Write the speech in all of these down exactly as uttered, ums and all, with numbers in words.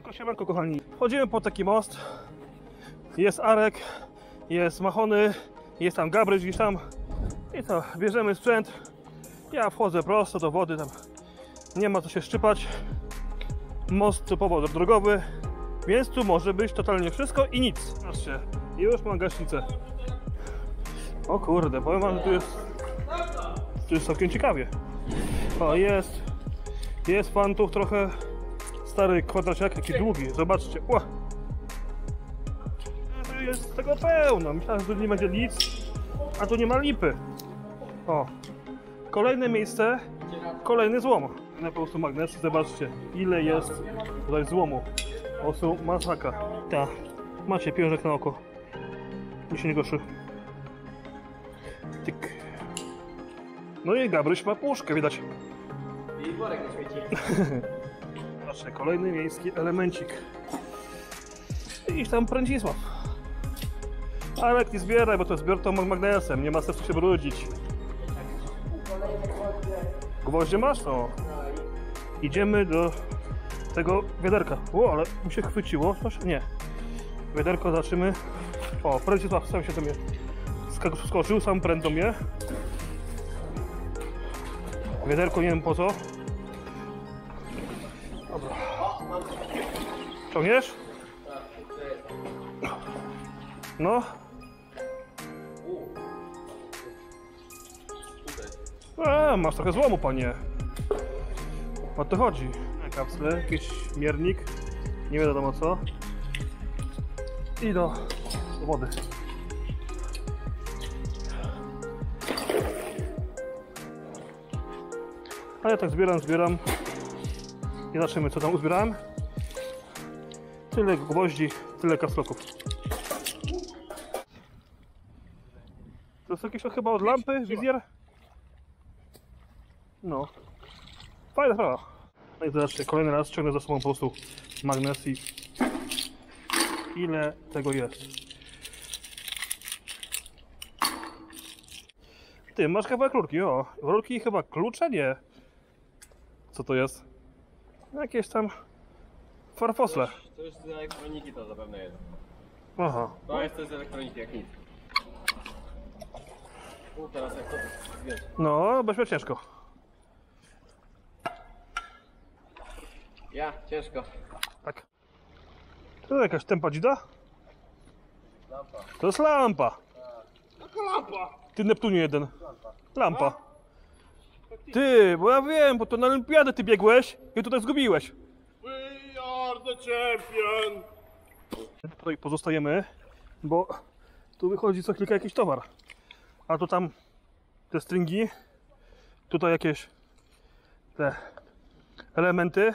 Siemanko, siemanko kochani. Wchodzimy pod taki most. Jest Arek, jest Machony, jest tam Gabryś gdzieś tam. I to, bierzemy sprzęt. Ja wchodzę prosto do wody, tam nie ma co się szczypać. Most typowo drogowy, więc tu może być totalnie wszystko i nic. Zobaczcie, już mam gaśnicę. O kurde, powiem wam, że tu jest, tu jest całkiem ciekawie. O, jest, jest fantów trochę. Stary kwadraciak, jaki długi, zobaczcie. Ła. Tu jest tego pełno, myślałem, że tu nie będzie nic, a tu nie ma lipy. O, kolejne miejsce, kolejny złom. Na po prostu magnesy, zobaczcie, ile jest tutaj złomu. Po prostu masakra. Tak, macie pieniążek na oko. Mi się nie goszy. Tyk. No i Gabryś ma puszkę, widać. I worek na śmieci. Zobaczcie, kolejny miejski elemencik. I tam Prędzisław. Arek, nie zbieraj, bo to zbiór to magnesem, nie ma sensu się brudzić. Gwoździe masz? O. Idziemy do tego wiaderka. O, ale mi się chwyciło. Nie. Wiaderko zaczymy. O, Prędzisław sam się do mnie skoczył, sam pręd do mnie. Wiaderko nie wiem po co. Dobra. Ciągniesz? No. A, masz trochę złomu, panie. O to chodzi. Kapsle, jakiś miernik, nie wiadomo co. I do, do wody. A ja tak zbieram, zbieram. I zobaczymy, co tam uzbierałem. Tyle gwoździ, tyle kapsloków. To jest jakieś chyba od lampy, wizjer? No. Fajna sprawa. No i zobaczcie, kolejny raz ciągnę za sobą po prostu magnes i ile tego jest. Ty, masz kawałek rurki, o. Rurki chyba klucze? Nie. Co to jest? Jakieś tam farfosle. To już z elektroniki to zapewne jest. Aha. To jest to z elektroniki jak nic. U, teraz jak to wiesz. No, będzie ciężko. Ja, ciężko. Tak. To jakaś tempadzida? Lampa. To jest lampa. Jaka lampa? Ty Neptunie jeden. Lampa. Lampa. Ty, bo ja wiem, bo to na olimpiadę ty biegłeś i tutaj zgubiłeś. We are the champion! Tutaj pozostajemy, bo tu wychodzi co chwilkę jakiś towar. A to tam te stringi, tutaj jakieś te elementy.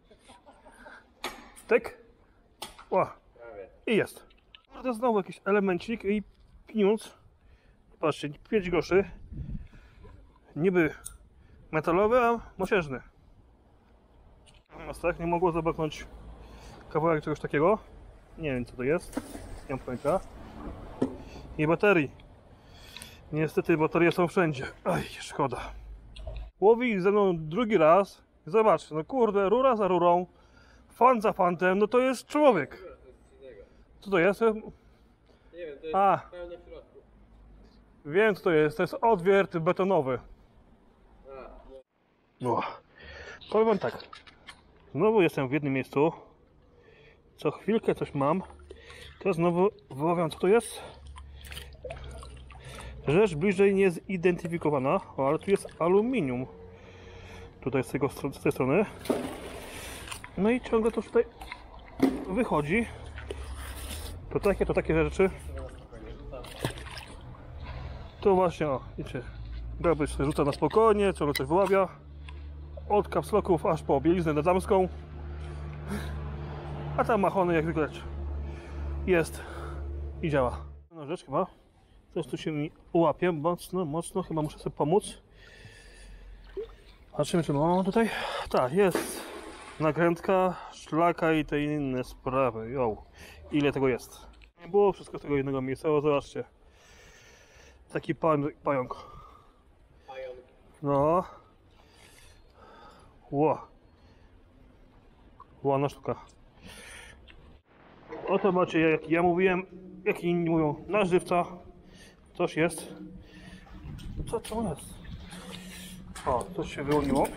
Tyk. O. I jest. To znowu jakiś elemencik i pieniądz. Patrzcie, pięć groszy. Niby metalowy, a mosiężny. Natomiast tak, nie mogło zabraknąć kawałek czegoś takiego. Nie wiem co to jest. Nie mam pojęcia. I baterii. Niestety baterie są wszędzie. Aj, szkoda. Łowi ze mną drugi raz. Zobacz, no kurde, rura za rurą. Fan za fantem, no to jest człowiek. Co to jest? Nie wiem, to jest A. pełne w środku. Wiem co to jest, to jest odwiert betonowy. A, No. Powiem wam tak. Znowu jestem w jednym miejscu. Co chwilkę coś mam. To znowu wyławiam co to jest. Rzecz bliżej niezidentyfikowana. O, ale tu jest aluminium. Tutaj z, tego, z tej strony. No i ciągle to tutaj wychodzi. To takie, to takie rzeczy. To właśnie, o, widzicie. Gabryś sobie rzuca na spokojnie, ciągle coś wyławia. Od kapsloków aż po bieliznę na damską. A tam Machony jak widać jest i działa. No rzecz chyba. Coś tu się mi łapie mocno, mocno. Chyba muszę sobie pomóc. Patrzymy czy mam tutaj. Tak, jest nakrętka, szlaka i te inne sprawy. Jo, ile tego jest. Nie było wszystko z tego jednego miejsca, o, zobaczcie. Taki pan, pająk. pająk. No. Ło. Ładna sztuka. Oto macie, jak ja mówiłem, jak inni mówią, na żywca. Coś jest. Co to jest? O, coś się wyłoniło.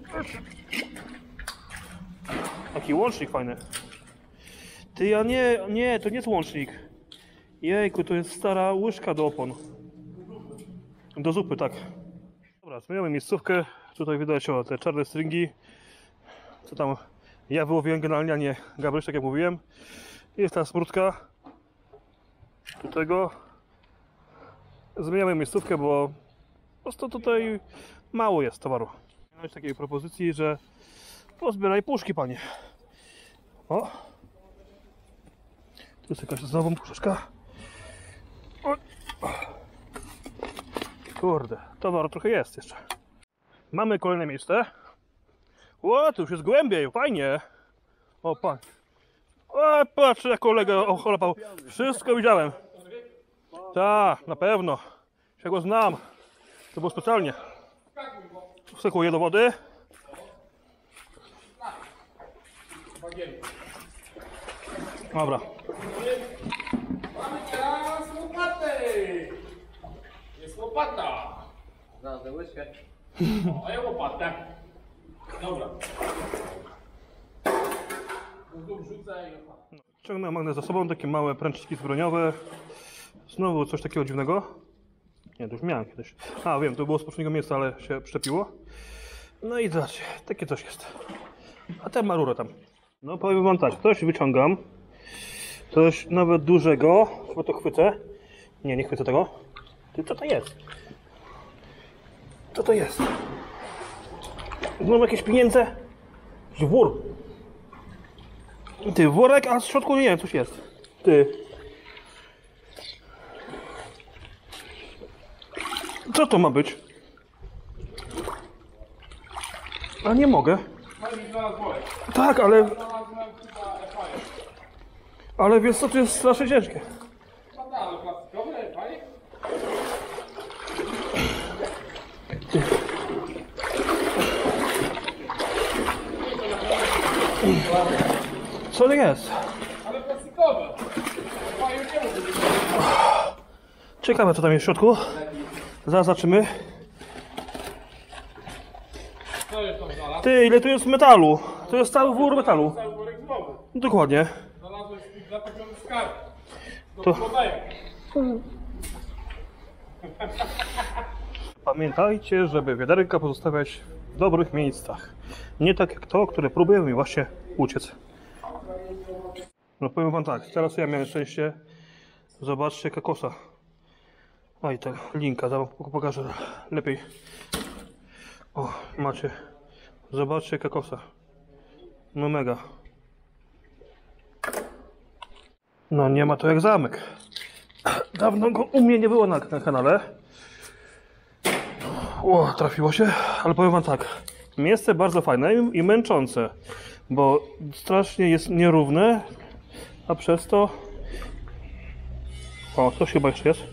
Taki łącznik fajny. Ty, ja nie, nie, to nie jest łącznik. Jejku, to jest stara łyżka do opon. Do zupy, tak. Dobra, zmieniamy miejscówkę. Tutaj widać o te czarne stringi. Co tam ja wyłowiłem generalnie, a nie Gabryś, tak jak mówiłem. Jest ta smródka. Do tego zmieniamy miejscówkę, bo po prostu tutaj mało jest towaru. Jest takiej propozycji, że pozbieraj puszki, panie. O! Tu jest jakaś znowu puszeczka. O. Kurde, towaru trochę jest jeszcze. Mamy kolejne miejsce. O, tu już jest głębiej, fajnie. O, pan. O, patrz, jak kolega ocholapał. Wszystko widziałem. Tak, na pewno. Ja go znam. To było specjalnie. Wskakuję do wody. Dobra. Mamy teraz łopatę! Jest łopata! Znalazłem łyżkę. A ja łopatę. Dobra. Tu wrzucę i łopatę. Ciągnę magnes za sobą, takie małe pręciki zbrojeniowe. Znowu coś takiego dziwnego. Nie, to już miałem kiedyś. A, wiem, to było z poprzedniego miejsca, ale się przyczepiło. No i zobaczcie, takie coś jest. A ten ma rurę tam. No powiem wam tak, coś wyciągam. Coś nawet dużego. Chyba to chwycę. Nie, nie chwycę tego. Ty, co to jest? Co to jest? Znowu jakieś pieniądze? Jakiś wór. Ty, worek, a w środku nie wiem, coś jest. Ty. Co to ma być? A nie mogę. Tak, ale... Ale wiesz co, to jest strasznie ciężkie. No tak, ale plastikowe, fajnie. Co to jest? Ale plastikowe. Fajnie nie mógł być. Ciekawe, co tam jest w środku. Zaraz zobaczymy. Co jest tam znalazł? Ty, ile tu jest metalu? To jest cały wór metalu. Cały worek znowu. Dokładnie. Znalazłeś swój zatopiony skarb. Do To- podaję. Pamiętajcie, żeby wiaderka pozostawiać w dobrych miejscach. Nie tak jak to, które próbuje mi właśnie uciec. No powiem wam tak, teraz ja miałem szczęście. Zobaczcie kokosa. Oj, tak, linka, zaraz pokażę lepiej. O, macie. Zobaczcie kokosa. No mega. No nie ma to jak zamek. Dawno go u mnie nie było na, na kanale. O, trafiło się, ale powiem wam tak. Miejsce bardzo fajne i, i męczące, bo strasznie jest nierówne, a przez to... O, coś chyba jeszcze jest.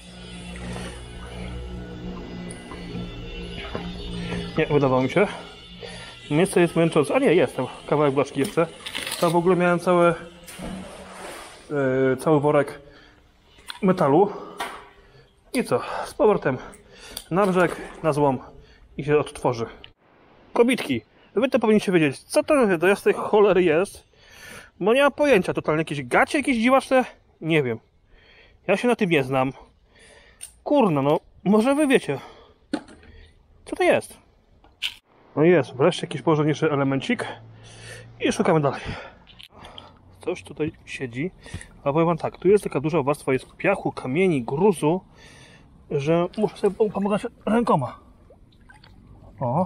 Nie, wydawało mi się. Miejsce jest męczące. A nie, jest tam kawałek blaszki jeszcze. Tam w ogóle miałem całe, yy, cały worek metalu. I co? Z powrotem na brzeg, na złom i się odtworzy. Kobitki, wy to powinniście wiedzieć, co to do jasnej cholery jest, bo nie mam pojęcia totalnie. Jakieś gacie, jakieś dziwaczne? Nie wiem. Ja się na tym nie znam. Kurna, no, może wy wiecie. Co to jest? No jest, wreszcie jakiś porządniejszy elemencik i szukamy dalej. Coś tutaj siedzi, ale powiem wam tak, tu jest taka duża warstwa, jest piachu, kamieni, gruzu, że muszę sobie pomagać rękoma. O.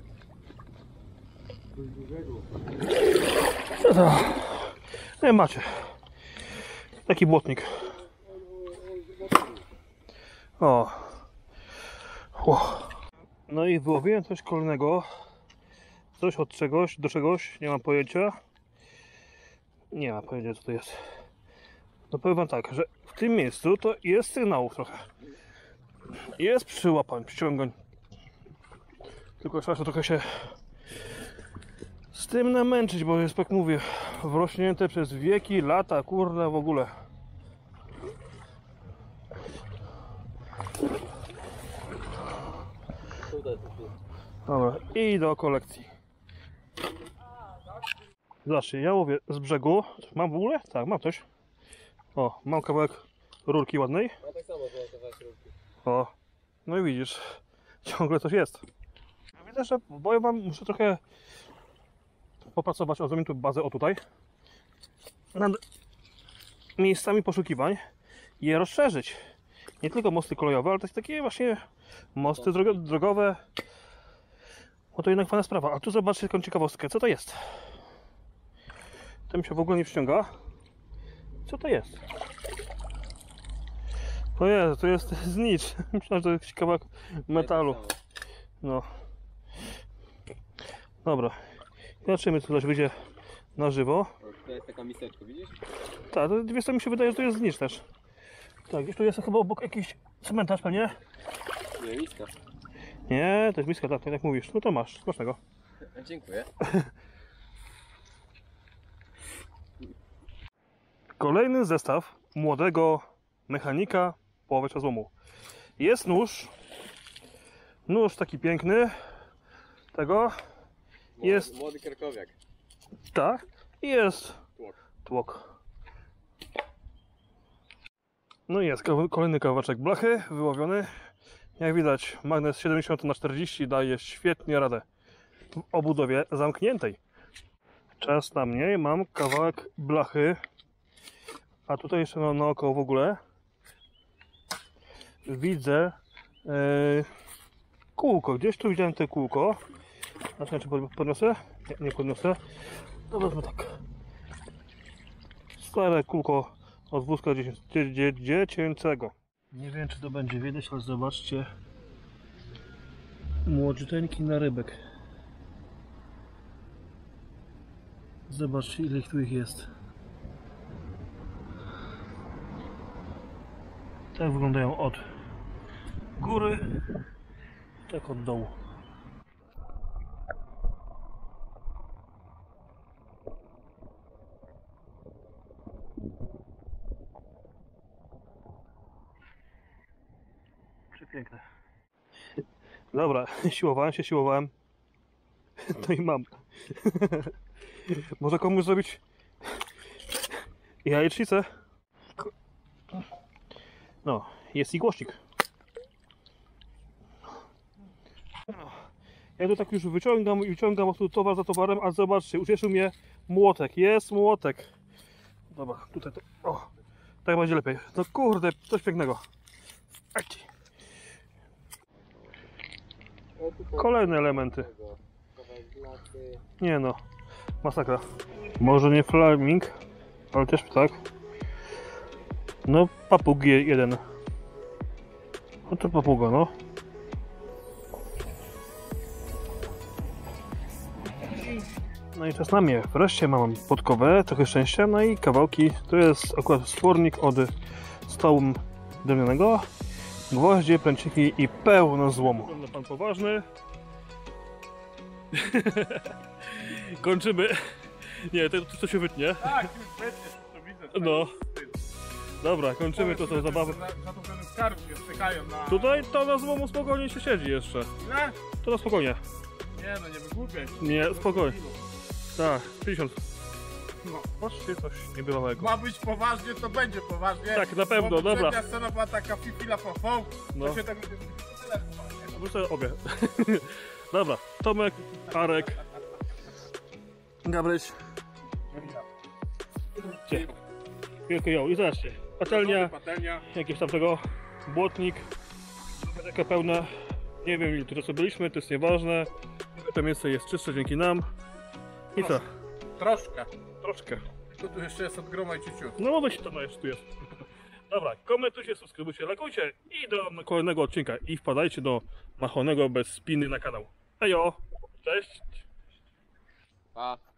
Co to? Nie macie. Taki błotnik. O. O. No i wyłowiłem coś kolejnego. Coś od czegoś, do czegoś, nie mam pojęcia. Nie mam pojęcia, co to jest. No powiem wam tak, że w tym miejscu to jest sygnałów trochę. Jest przyłapań, przyciągań. Tylko trzeba trochę się z tym namęczyć, bo jest, jak mówię, wrośnięte przez wieki, lata, kurde, w ogóle. Tutaj, tutaj. Dobra, i do kolekcji. Zobaczcie, ja łowię z brzegu. Mam w ogóle? Tak, mam coś. O, mam kawałek rurki ładnej. Ja tak samo mam kawałek rurki. O, no i widzisz, ciągle coś jest. Widzę, że boję wam, muszę trochę popracować, o zrobię tu bazę, o tutaj, nad miejscami poszukiwań i je rozszerzyć. Nie tylko mosty kolejowe, ale też takie właśnie mosty drogo drogowe. Bo to jednak fajna sprawa. A tu zobaczcie taką ciekawostkę, co to jest? To mi się w ogóle nie wciąga. Co to jest? O Jezu, to jest znicz. Myślałem, że to jakiś kawałek metalu. No. Dobra. Zobaczymy, co coś wyjdzie na żywo. To jest taka miseczka, widzisz? Tak, to wiesz co, mi się wydaje, że to jest znicz też. Tak, gdzieś tu jest chyba obok jakiś cmentarz pewnie. Nie, miska. Nie, to jest miska, tak, tak jak mówisz. No to masz, smacznego. Dziękuję. Kolejny zestaw młodego mechanika połowacza złomu. Jest nóż. Nóż taki piękny. Tego. Jest. Młody krakowiak. Tak. I jest Tłok. tłok. No i jest kolejny kawałeczek blachy wyłowiony. Jak widać, magnes siedemdziesiąt na czterdzieści daje świetnie radę w obudowie zamkniętej. Czas na mnie. Mam kawałek blachy. A tutaj jeszcze mam naokoło w ogóle widzę yy, kółko. Gdzieś tu widziałem te kółko. Znaczy, czy podniosę? Nie, nie podniosę. No wezmę tak. Stare kółko od wózka dziecięcego. Nie wiem, czy to będzie widać, ale zobaczcie. Młodziuteńki narybek. Zobaczcie, ile ich tu ich jest. Tak wyglądają od góry, tak od dołu. Przepiękne. Dobra, siłowałem się, siłowałem. No i mam. Może komuś zrobić jajecznicę? No, jest i głośnik. Ja to tak już wyciągam i wyciągam tu towar za towarem, a zobaczcie, ucieszył mnie młotek. Jest młotek. Dobra, tutaj to. O, tak będzie lepiej. No kurde, coś pięknego. Aj. Kolejne elementy. Nie no, masakra. Może nie flaming, ale też tak. No, papug jeden. No to papuga, no. No i czas na mnie. Wreszcie mam podkowę, trochę szczęścia, no i kawałki. To jest akurat sfornik od stołu drewnianego. Gwoździe, pręciki i pełno złomu. Wygląda pan poważny. Kończymy. Nie, to, to się wytnie. Tak, już wytniesz, to widzę. No. Dobra, kończymy to, to zabawę. Za to ten skarb jest, czekają na... Tutaj to na złomu spokojnie się siedzi jeszcze. Ile? To na spokojnie. Nie no, nie wygłupiaj. Nie, spokojnie. Tak, pięćdziesiąt. No, patrzcie, coś niebywałego. Ma być poważnie, to będzie poważnie. Tak, na pewno, Bo dobra. poprzednia scena była taka fifila fofą, No. to się tak będzie tyle poważnie. Wrócę obie. Dobra, Tomek, Arek, Gabryś. Wielkie ją i zobaczcie. Patelnia, Patelnia. jakieś tam tego, błotnik, taka pełna. Nie wiem, ile tu czasu byliśmy, to jest nieważne. To miejsce jest czyste dzięki nam. I co? Troszkę. Troszkę. Tu, tu jeszcze jest od groma i ciuciu. No mogę się to no, jeszcze tu jest. Dobra, komentujcie, subskrybujcie, lajkujcie i do kolejnego odcinka. I wpadajcie do Machonego bez spiny na kanał. Ejo, cześć. Pa.